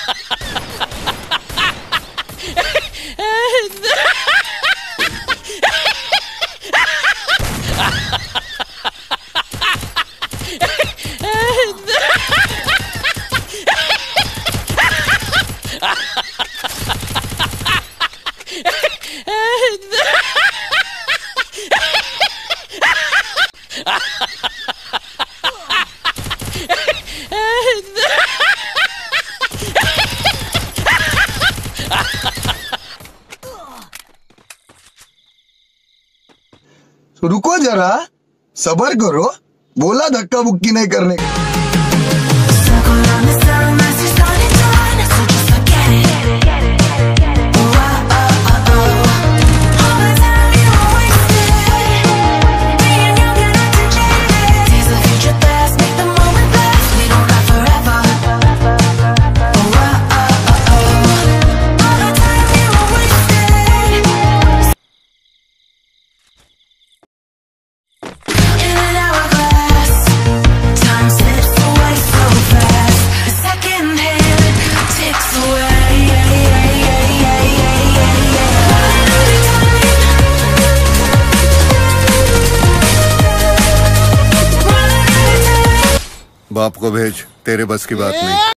रुको जरा, सबर करो, बोला धक्का बुक्की नहीं करने का। बाप को भेज, तेरे बस की बात नहीं।